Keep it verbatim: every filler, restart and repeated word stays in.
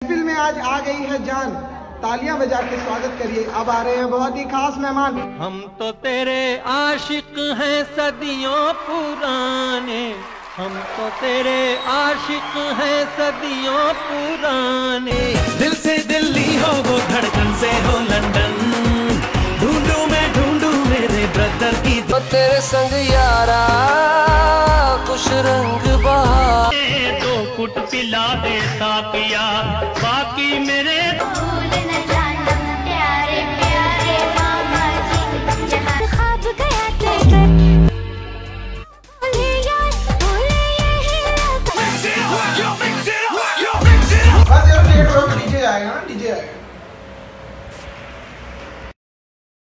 महफिल में आज आ गई है जान, तालियां बजा के स्वागत करिए। अब आ रहे हैं बहुत ही खास मेहमान। हम तो तेरे आशिक हैं सदियों पुराने, हम तो तेरे आशिक हैं सदियों पुराने। दिल से दिल्ली हो वो धड़कन से हो लंदन, ढूंढूं मैं ढूंढूं मेरे ब्रदर की। तो तेरे संग यारा कुछ रंग बहार, दो कुट पिला दे साकिया, बाकी मेरे